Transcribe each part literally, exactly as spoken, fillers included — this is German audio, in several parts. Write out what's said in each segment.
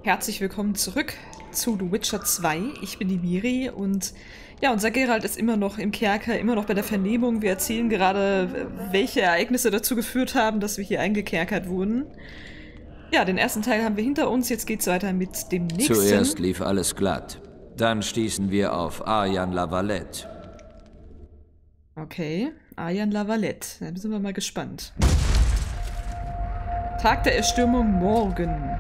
Herzlich willkommen zurück zu The Witcher zwei. Ich bin die Miri und ja, unser Geralt ist immer noch im Kerker, immer noch bei der Vernehmung. Wir erzählen gerade, welche Ereignisse dazu geführt haben, dass wir hier eingekerkert wurden. Ja, den ersten Teil haben wir hinter uns, jetzt geht's weiter mit dem nächsten. Zuerst lief alles glatt. Dann stießen wir auf Arjan La Valette. Okay, Arjan La Valette. Dann sind wir mal gespannt. Tag der Erstürmung morgen.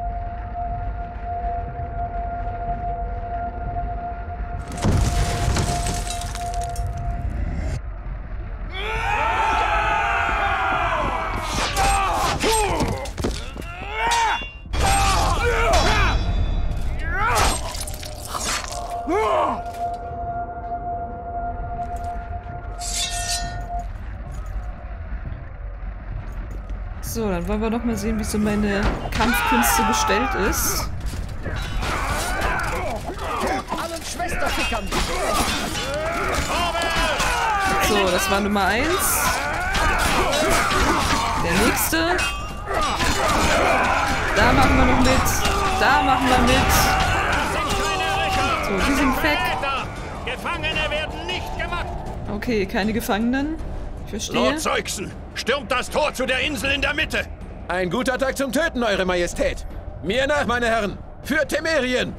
So, dann wollen wir noch mal sehen, wie so meine Kampfkünste bestellt ist. So, das war Nummer eins. Der nächste. Da machen wir noch mit. Da machen wir mit. So, die sind weg. Gefangene werden nicht gemacht. Okay, keine Gefangenen. Ich verstehe. Lord Zeugsen, stürmt das Tor zu der Insel in der Mitte. Ein guter Tag zum Töten, Eure Majestät. Mir nach, meine Herren. Für Temerien.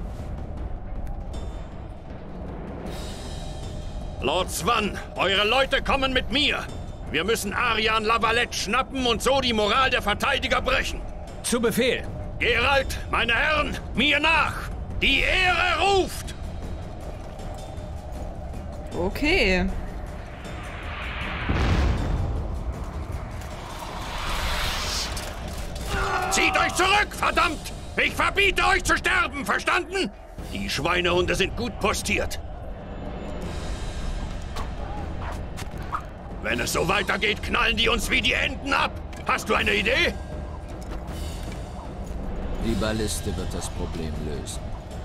Lord Svan, eure Leute kommen mit mir. Wir müssen Arjan La Valette schnappen und so die Moral der Verteidiger brechen. Zu Befehl. Geralt, meine Herren, mir nach. Die Ehre ruft. Okay. Zieht euch zurück, verdammt! Ich verbiete euch zu sterben, verstanden? Die Schweinehunde sind gut postiert. Wenn es so weitergeht, knallen die uns wie die Enten ab. Hast du eine Idee? Die Balliste wird das Problem lösen.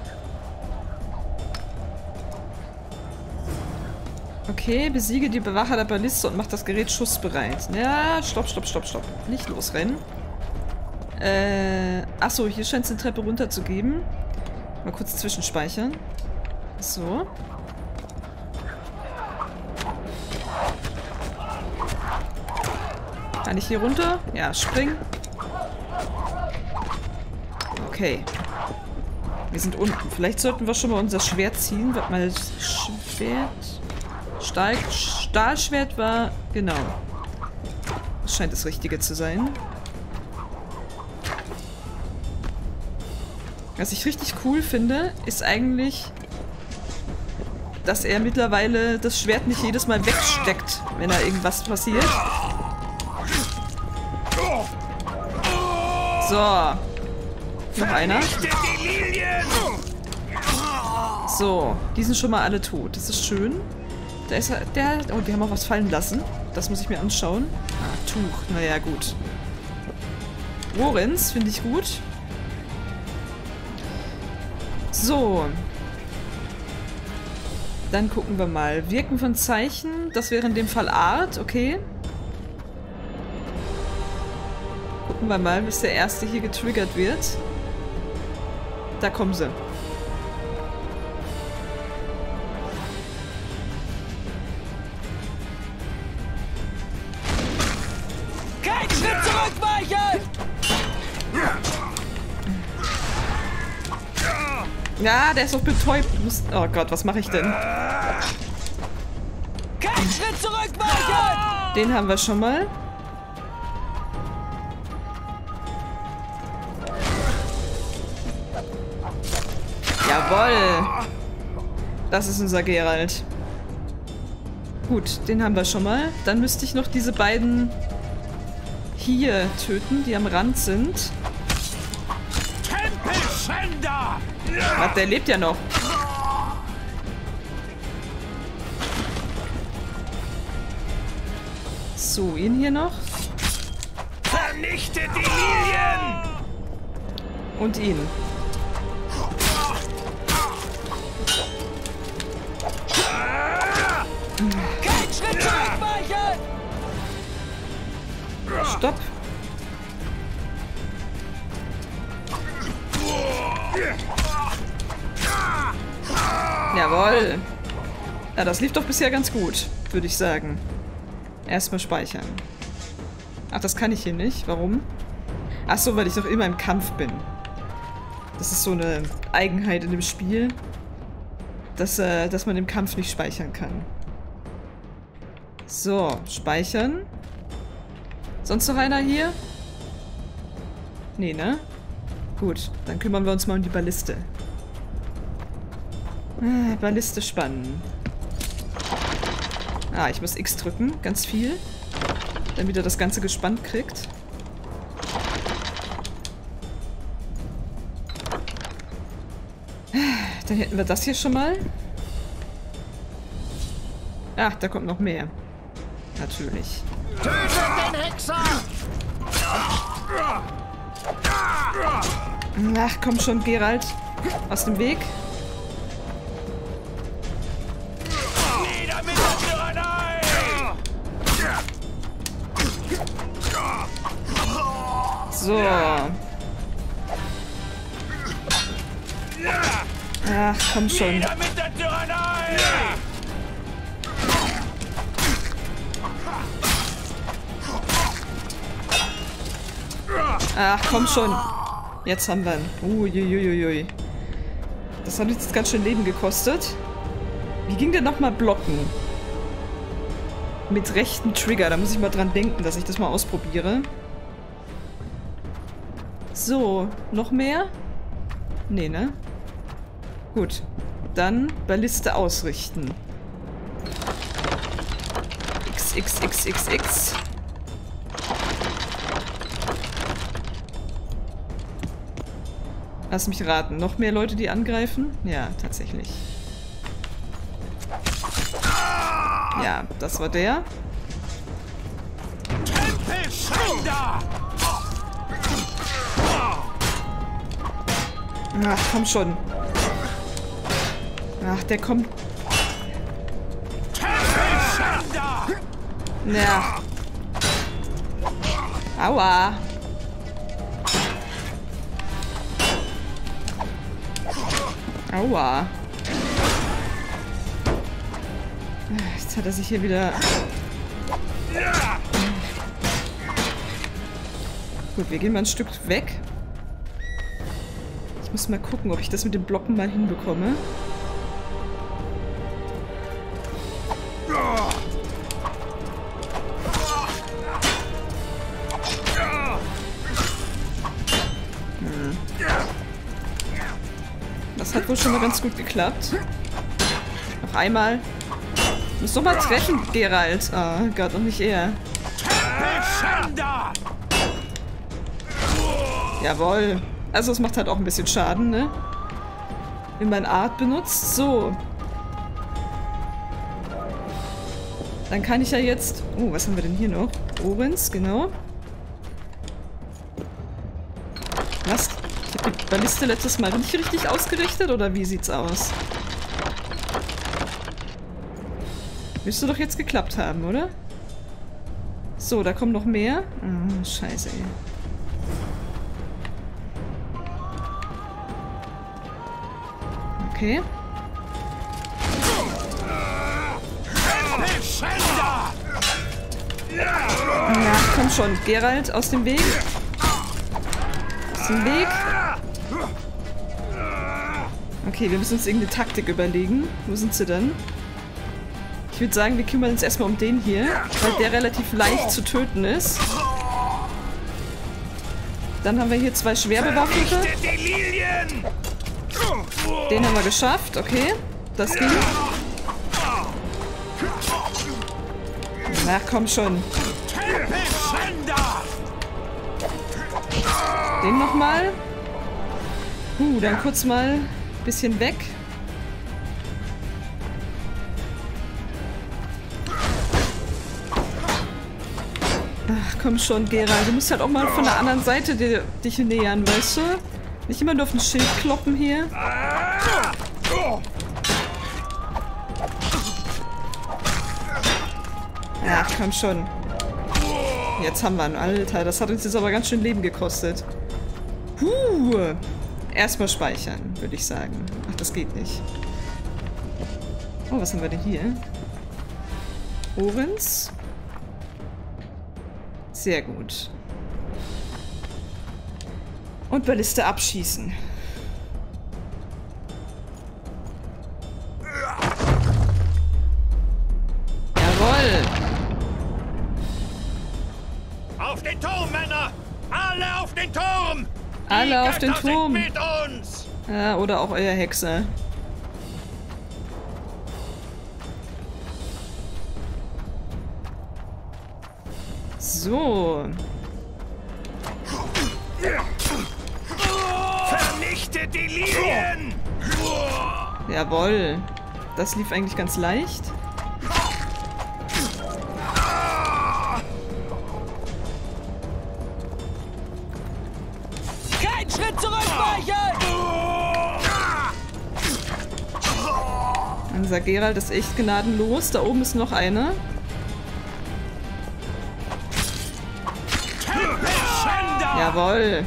Okay, besiege die Bewacher der Balliste und mach das Gerät schussbereit. Ja, stopp, stopp, stopp, stopp. Nicht losrennen. Äh, achso, hier scheint es eine Treppe runter zu geben. Mal kurz zwischenspeichern. So. Kann ich hier runter? Ja, springen. Okay. Wir sind unten. Vielleicht sollten wir schon mal unser Schwert ziehen. Warte mal, Schwert... Stahl, Stahlschwert war... Genau. Das scheint das Richtige zu sein. Was ich richtig cool finde, ist eigentlich, dass er mittlerweile das Schwert nicht jedes Mal wegsteckt, wenn da irgendwas passiert. So. Noch einer. So. Die sind schon mal alle tot. Das ist schön. Da ist der... Oh, die haben auch was fallen lassen. Das muss ich mir anschauen. Ah, Tuch. Naja, gut. Lorenz finde ich gut. So. Dann gucken wir mal. Wirken von Zeichen. Das wäre in dem Fall Art. Okay. Gucken wir mal, bis der erste hier getriggert wird. Da kommen sie. Kein Schritt zurückweichen! Ja, der ist doch betäubt. Oh Gott, was mache ich denn? Kein Schritt zurückweichen! Den haben wir schon mal. Jawohl. Das ist unser Geralt. Gut, den haben wir schon mal. Dann müsste ich noch diese beiden hier töten, die am Rand sind. Tempelschänder! Ach, der lebt ja noch. So, ihn hier noch. Vernichtet die Lilien! Und ihn. Kein Schritt zurückweichen! Stopp. Jawohl. Ja, das lief doch bisher ganz gut, würde ich sagen. Erstmal speichern. Ach, das kann ich hier nicht. Warum? Ach so, weil ich doch immer im Kampf bin. Das ist so eine Eigenheit in dem Spiel, dass, äh, dass man im Kampf nicht speichern kann. So, speichern. Sonst noch einer hier? Nee, ne? Gut, dann kümmern wir uns mal um die Balliste. Ah, Balliste spannen. Ah, ich muss X drücken, ganz viel. Damit er das Ganze gespannt kriegt. Dann hätten wir das hier schon mal. Ach, da kommt noch mehr. Natürlich. Tötet den Hexer! Ach, komm schon, Geralt. Aus dem Weg. Nieder mit der Tyrannei! So. Ach, komm schon. Nieder mit der Tyrannei! Ach, komm schon. Jetzt haben wir ihn. Uiuiuiui. Das hat uns jetzt ganz schön Leben gekostet. Wie ging denn nochmal blocken? Mit rechten Trigger. Da muss ich mal dran denken, dass ich das mal ausprobiere. So, noch mehr? Nee, ne? Gut. Dann Balliste ausrichten. X, X, X, X, X. Lass mich raten. Noch mehr Leute, die angreifen? Ja, tatsächlich. Ja, das war der. Ach, komm schon. Ach, der kommt... Ja. Aua. Aua. Jetzt hat er sich hier wieder... Gut, wir gehen mal ein Stück weg. Ich muss mal gucken, ob ich das mit dem Blocken mal hinbekomme. Hm. Das hat wohl schon mal ganz gut geklappt. Noch einmal. Muss doch mal treffen, Geralt. Oh Gott, und nicht er. Jawohl. Also es macht halt auch ein bisschen Schaden, ne? Wenn man Art benutzt. So. Dann kann ich ja jetzt... Oh, was haben wir denn hier noch? Orens, genau. Was? Ich habe die Balliste letztes Mal nicht richtig ausgerichtet, oder wie sieht's aus? Müsste doch jetzt geklappt haben, oder? So, da kommen noch mehr. Oh, scheiße, ey. Okay. Ja, komm schon. Geralt, aus dem Weg. Aus dem Weg. Okay, wir müssen uns irgendeine Taktik überlegen. Wo sind sie denn? Ich würde sagen, wir kümmern uns erstmal um den hier, weil der relativ leicht zu töten ist. Dann haben wir hier zwei Schwerbewaffnete. Den haben wir geschafft, okay. Das ging. Na, komm schon. Den nochmal. Uh, dann kurz mal ein bisschen weg. Ach, komm schon, Geralt. Du musst halt auch mal von der anderen Seite dir, dich nähern, weißt du? Nicht immer nur auf den Schild kloppen hier. Ach, komm schon. Jetzt haben wir ihn. Alter, das hat uns jetzt aber ganz schön Leben gekostet. Puh. Erstmal speichern, würde ich sagen. Ach, das geht nicht. Oh, was haben wir denn hier? Orens. Sehr gut. Und Balliste abschießen. Jawohl! Auf den Turm, Männer! Alle auf den Turm! Alle Die auf den Götter sind Turm! mit uns! Ja, oder auch euer Hexer. So. Vernichtet die Linien! Jawohl. Das lief eigentlich ganz leicht. Kein Schritt zurückweichen! Unser Geralt ist echt gnadenlos. Da oben ist noch einer. Jawohl.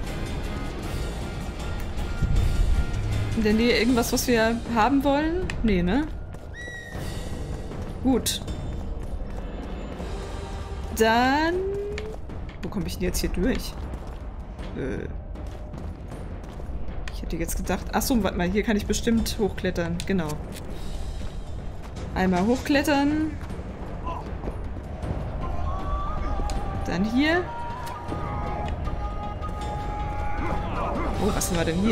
In der Nähe irgendwas, was wir haben wollen? Nee, ne? Gut. Dann... Wo komme ich denn jetzt hier durch? Äh... Ich hätte jetzt gedacht... Achso, warte mal, hier kann ich bestimmt hochklettern. Genau. Einmal hochklettern. Dann hier. Oh, was haben wir denn hier?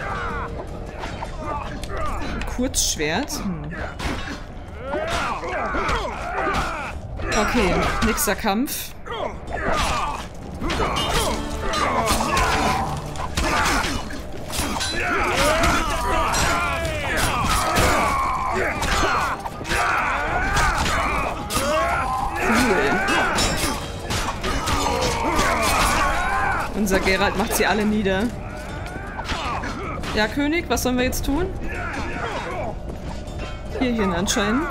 Ein Kurzschwert. Hm. Okay, nächster Kampf. Cool. Unser Geralt macht sie alle nieder. Ja, König, was sollen wir jetzt tun? Hierhin anscheinend.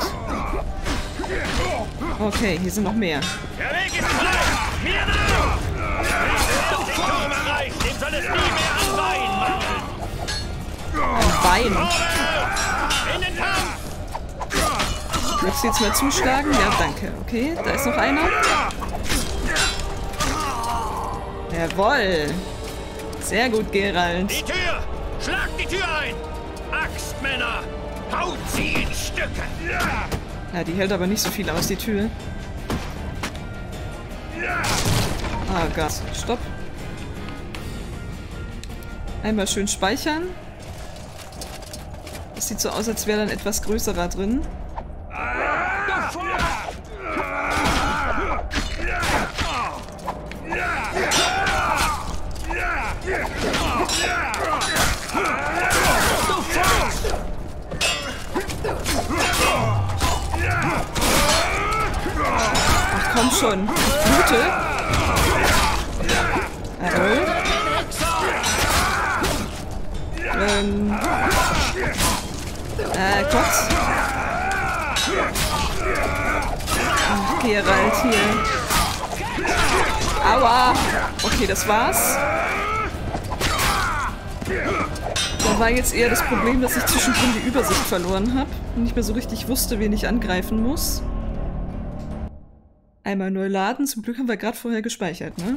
Okay, hier sind noch mehr. Der Weg ist frei! Mir nach! Wer den Turm erreicht, dem soll es nie mehr an Wein mangeln! Ein Bein. In den Kampf! Möchtest du jetzt mal zuschlagen? Ja, danke. Okay, da ist noch einer. Jawohl. Sehr gut, Geralt. Die Tür! Schlagt die Tür ein! Axtmänner! Haut sie in Stücke! Ja, die hält aber nicht so viel aus, die Tür. Ah, Gott. Stopp. Einmal schön speichern. Das sieht so aus, als wäre dann etwas größerer drin. Ach komm schon. Ich blute. Jawohl. Ähm. Äh, Gott. Ach, Geralt hier. Aua. Okay, das war's. Da war jetzt eher das Problem, dass ich zwischendrin die Übersicht verloren habe und nicht mehr so richtig wusste, wen ich angreifen muss. Einmal neu laden. Zum Glück haben wir gerade vorher gespeichert, ne?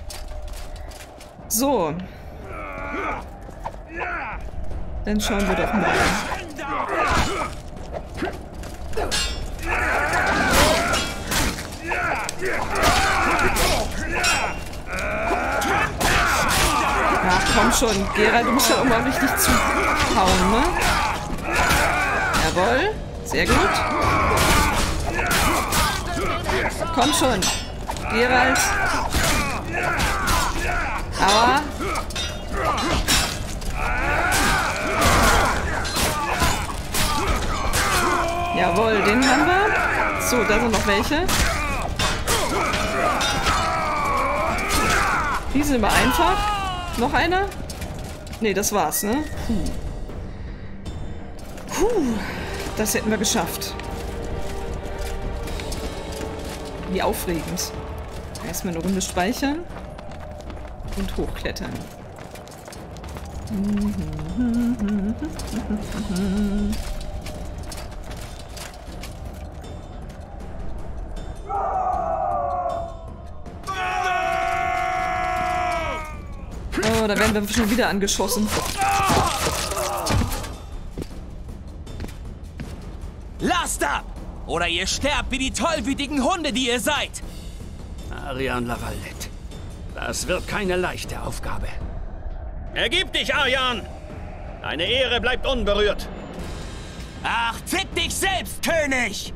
So. Dann schauen wir doch mal. Ach komm schon, Geralt, du musst ja auch mal richtig zuhauen, ne? Jawohl, sehr gut. Komm schon, Geralt. Aua. Jawohl, den haben wir. So, da sind noch welche. Die sind immer einfach. Noch einer? Ne, das war's, ne? Puh. Puh. Das hätten wir geschafft. Wie aufregend. Erstmal eine Runde speichern. Und hochklettern. Oh, da werden wir schon wieder angeschossen. Lasst ab! Oder ihr sterbt wie die tollwütigen Hunde, die ihr seid! Aryan Lavalette. Das wird keine leichte Aufgabe. Ergib dich, Aryan! Deine Ehre bleibt unberührt. Ach, fick dich selbst, König!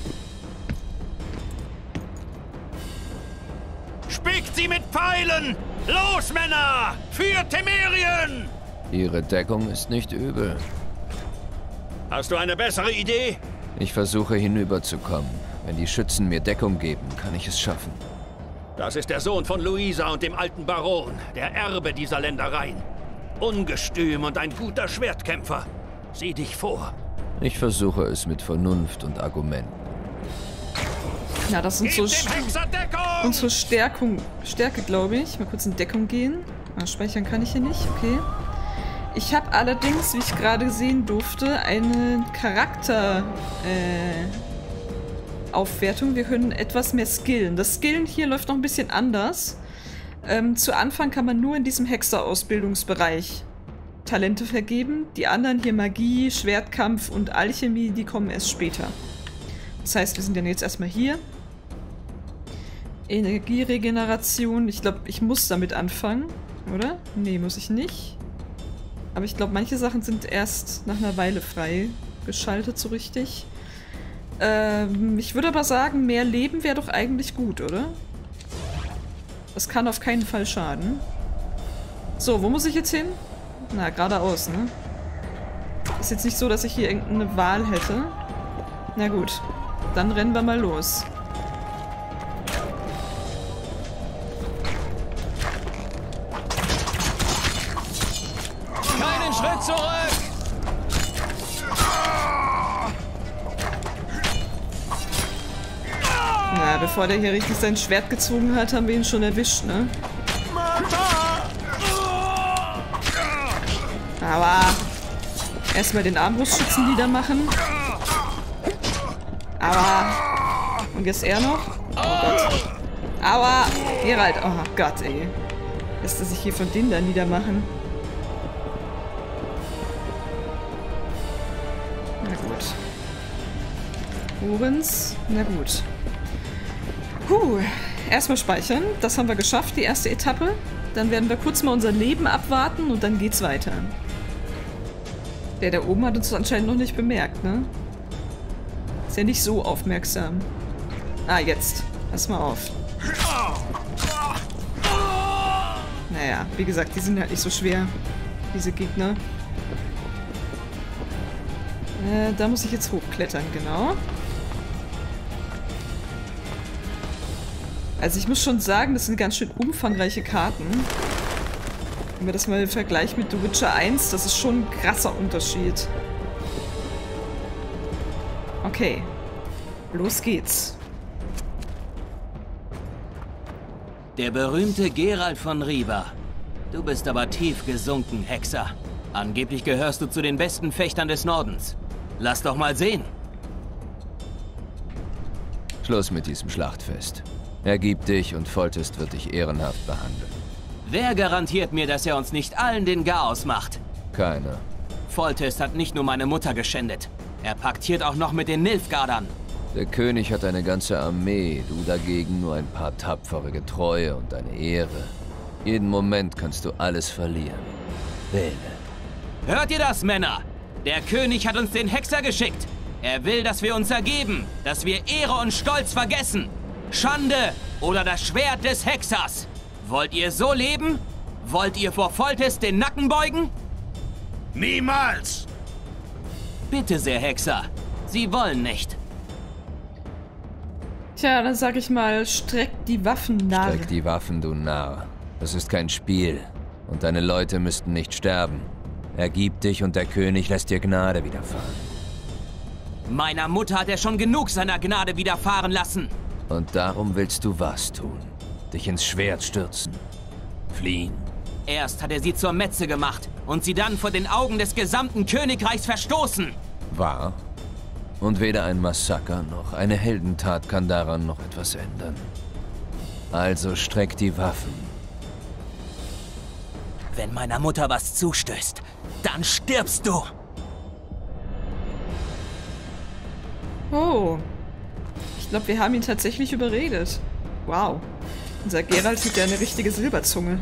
Spickt sie mit Pfeilen! Los, Männer! Für Temerien! Ihre Deckung ist nicht übel. Hast du eine bessere Idee? Ich versuche hinüberzukommen. Wenn die Schützen mir Deckung geben, kann ich es schaffen. Das ist der Sohn von Luisa und dem alten Baron, der Erbe dieser Ländereien. Ungestüm und ein guter Schwertkämpfer. Sieh dich vor. Ich versuche es mit Vernunft und Argumenten. Ja, das sind so Gib dem Hexer Deckung! unsere Stärkung, Stärke, glaube ich. Mal kurz in Deckung gehen. Ah, speichern kann ich hier nicht, okay. Ich habe allerdings, wie ich gerade sehen durfte, eine Charakter äh, Aufwertung. Wir können etwas mehr skillen. Das Skillen hier läuft noch ein bisschen anders. Ähm, zu Anfang kann man nur in diesem Hexer-Ausbildungsbereich Talente vergeben. Die anderen hier Magie, Schwertkampf und Alchemie, die kommen erst später. Das heißt, wir sind dann jetzt erstmal hier. Energieregeneration. Ich glaube, ich muss damit anfangen, oder? Nee, muss ich nicht. Aber ich glaube, manche Sachen sind erst nach einer Weile frei geschaltet, so richtig. Ähm, ich würde aber sagen, mehr Leben wäre doch eigentlich gut, oder? Das kann auf keinen Fall schaden. So, wo muss ich jetzt hin? Na, geradeaus, ne? Ist jetzt nicht so, dass ich hier irgendeine Wahl hätte. Na gut, dann rennen wir mal los. Keinen Schritt zurück! Na, bevor der hier richtig sein Schwert gezogen hat, haben wir ihn schon erwischt, ne? Aber erstmal den Armbrustschützen wieder machen. Aber. Und jetzt er noch? Oh Gott. Aber. Geralt. Oh Gott, ey. Lässt er sich hier von denen da niedermachen? Na gut. Urens. Na gut. Puh. Erstmal speichern. Das haben wir geschafft, die erste Etappe. Dann werden wir kurz mal unser Leben abwarten und dann geht's weiter. Der da oben hat uns anscheinend noch nicht bemerkt, ne? Ist ja nicht so aufmerksam. Ah, jetzt. Pass mal auf. Naja, wie gesagt, die sind halt nicht so schwer, diese Gegner. Äh, da muss ich jetzt hochklettern, genau. Also ich muss schon sagen, das sind ganz schön umfangreiche Karten. Wenn wir das mal vergleichen mit The Witcher eins, das ist schon ein krasser Unterschied. Okay. Los geht's. Der berühmte Geralt von Riva. Du bist aber tief gesunken, Hexer. Angeblich gehörst du zu den besten Fechtern des Nordens. Lass doch mal sehen. Schluss mit diesem Schlachtfest. Ergib dich und Foltest wird dich ehrenhaft behandeln. Wer garantiert mir, dass er uns nicht allen den Garaus macht? Keiner. Foltest hat nicht nur meine Mutter geschändet. Er paktiert auch noch mit den Nilfgaardern. Der König hat eine ganze Armee, du dagegen nur ein paar tapfere Getreue und eine Ehre. Jeden Moment kannst du alles verlieren. Wähle. Hört ihr das, Männer? Der König hat uns den Hexer geschickt. Er will, dass wir uns ergeben, dass wir Ehre und Stolz vergessen. Schande oder das Schwert des Hexers. Wollt ihr so leben? Wollt ihr vor Foltest den Nacken beugen? Niemals! Bitte sehr, Hexer. Sie wollen nicht. Tja, dann sag ich mal, streck die Waffen nahe. Streck die Waffen, du Narr. Das ist kein Spiel. Und deine Leute müssten nicht sterben. Ergib dich und der König lässt dir Gnade widerfahren. Meiner Mutter hat er schon genug seiner Gnade widerfahren lassen. Und darum willst du was tun? Dich ins Schwert stürzen? Fliehen? Erst hat er sie zur Metze gemacht und sie dann vor den Augen des gesamten Königreichs verstoßen. Wahr? Und weder ein Massaker noch eine Heldentat kann daran noch etwas ändern. Also streck die Waffen. Wenn meiner Mutter was zustößt, dann stirbst du. Oh. Ich glaube, wir haben ihn tatsächlich überredet. Wow. Unser Geralt hat ja eine richtige Silberzunge.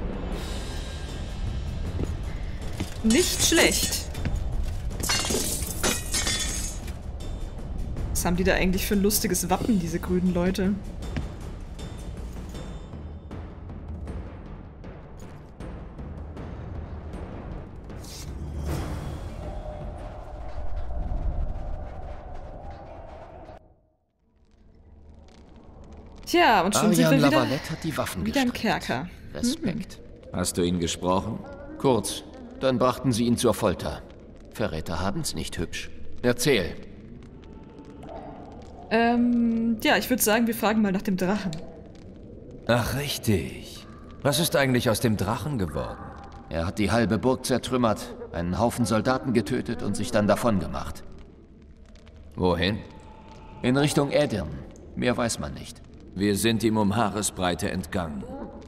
Nicht schlecht. Was haben die da eigentlich für ein lustiges Wappen, diese grünen Leute? Tja, und schon sind wir wieder, hat die Waffen wieder im gestreckt. Kerker. Respekt. Hm. Hast du ihn gesprochen? Kurz. Dann brachten sie ihn zur Folter. Verräter haben's nicht hübsch. Erzähl. Ähm, ja, ich würde sagen, wir fragen mal nach dem Drachen. Ach, richtig. Was ist eigentlich aus dem Drachen geworden? Er hat die halbe Burg zertrümmert, einen Haufen Soldaten getötet und sich dann davon gemacht. Wohin? In Richtung Aedirn. Mehr weiß man nicht. Wir sind ihm um Haaresbreite entgangen.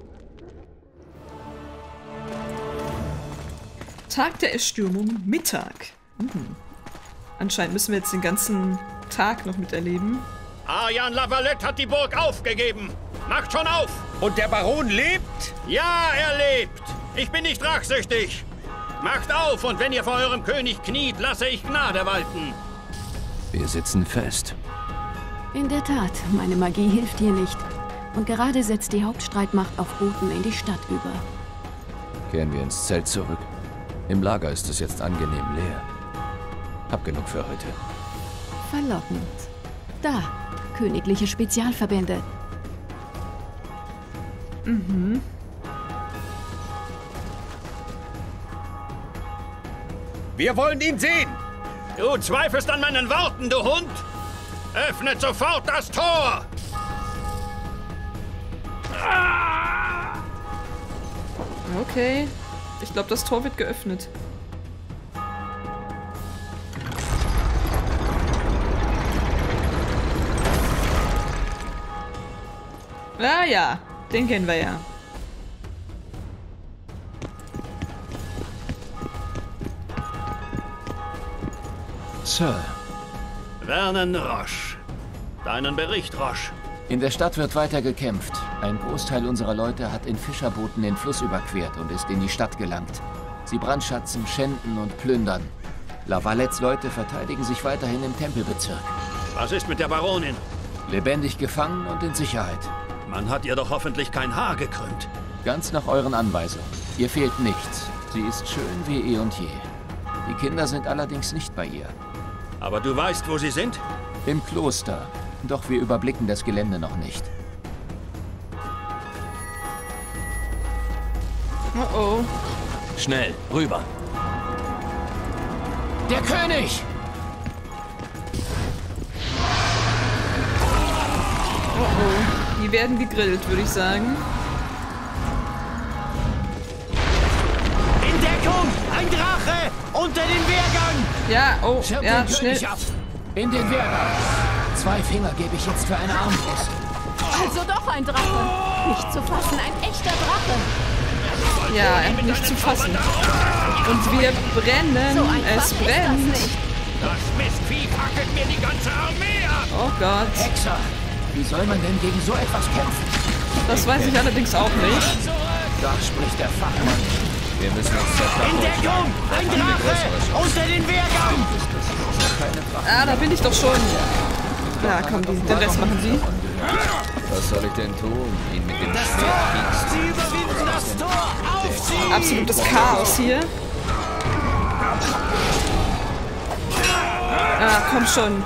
Tag der Erstürmung, Mittag. Mhm. Anscheinend müssen wir jetzt den ganzen Tag noch miterleben. Arjan La Valette hat die Burg aufgegeben. Macht schon auf! Und der Baron lebt? Ja, er lebt. Ich bin nicht rachsüchtig. Macht auf, und wenn ihr vor eurem König kniet, lasse ich Gnade walten. Wir sitzen fest. In der Tat, meine Magie hilft hier nicht. Und gerade setzt die Hauptstreitmacht auf Boten in die Stadt über. Kehren wir ins Zelt zurück. Im Lager ist es jetzt angenehm leer. Hab genug für heute. Verlockend. Da, königliche Spezialverbände. Mhm. Wir wollen ihn sehen! Du zweifelst an meinen Worten, du Hund! Öffnet sofort das Tor! Okay. Ich glaube, das Tor wird geöffnet. Ah ja, den kennen wir ja. Sir. Vernon Roche. Deinen Bericht, Roche. In der Stadt wird weiter gekämpft. Ein Großteil unserer Leute hat in Fischerbooten den Fluss überquert und ist in die Stadt gelangt. Sie brandschatzen, schänden und plündern. La Valettes Leute verteidigen sich weiterhin im Tempelbezirk. Was ist mit der Baronin? Lebendig gefangen und in Sicherheit. Man hat ihr doch hoffentlich kein Haar gekrümmt. Ganz nach euren Anweisungen. Ihr fehlt nichts. Sie ist schön wie eh und je. Die Kinder sind allerdings nicht bei ihr. Aber du weißt, wo sie sind? Im Kloster. Doch wir überblicken das Gelände noch nicht. Oh oh. Schnell, rüber. Der König! Oh oh. Die werden gegrillt, würde ich sagen. In Deckung! Ein Drache! Unter den Wehrgang! Ja, oh, Schirmt ja, den schnell. König ab! In den Wehrgang! Zwei Finger gebe ich jetzt für eine Armbrust. Also doch ein Drache. Nicht zu fassen, ein echter Drache. Ja, nicht zu fassen. Und wir brennen. So einfach Es ist das brennt. nicht. Das Mistvieh fackelt mir die ganze Armee ab! Oh Gott. Hexer! Wie soll man denn gegen so etwas kämpfen? Das weiß ich allerdings auch nicht. Da spricht der Fachmann. Wir müssen uns In Deckung! Ein Drache! Unter den Wehrgang! Ah, da bin ich doch schon. Ja, komm, die, den Rest machen Sie. Was soll ich denn tun? Ihn mit dem Das Schwert Tor! Sie überwinden das Tor! Auf sie! Absolutes Chaos hier. Ah, komm schon.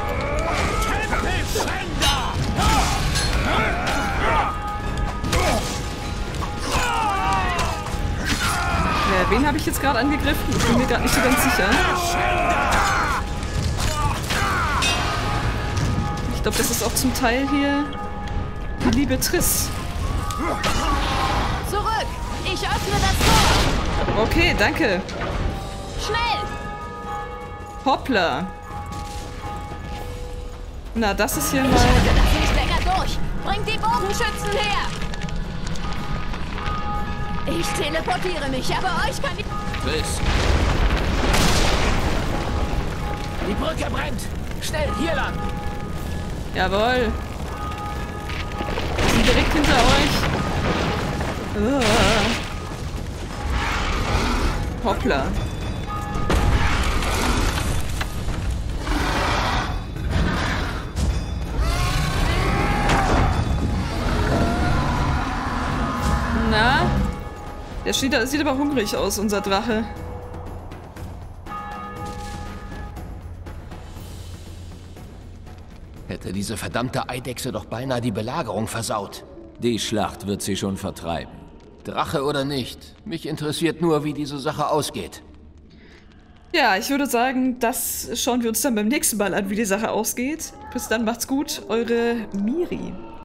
Ja, wen habe ich jetzt gerade angegriffen? Ich bin mir gerade nicht so ganz sicher. Ich glaube, das ist auch zum Teil hier die liebe Triss. Zurück! Ich öffne das Tor! Okay, danke. Schnell! Hoppla. Na, das ist hier mal... Ich halte das nicht länger durch! Bringt die Bogenschützen her! Ich teleportiere mich, aber euch kann ich... Bis. Die Brücke brennt! Schnell, hier lang! Jawohl. Wir sind direkt hinter euch. Uah. Hoppla. Na? Der sieht, sieht aber hungrig aus, unser Drache. Hätte diese verdammte Eidechse doch beinahe die Belagerung versaut. Die Schlacht wird sie schon vertreiben. Drache oder nicht, mich interessiert nur, wie diese Sache ausgeht. Ja, ich würde sagen, das schauen wir uns dann beim nächsten Mal an, wie die Sache ausgeht. Bis dann, macht's gut, eure Miri.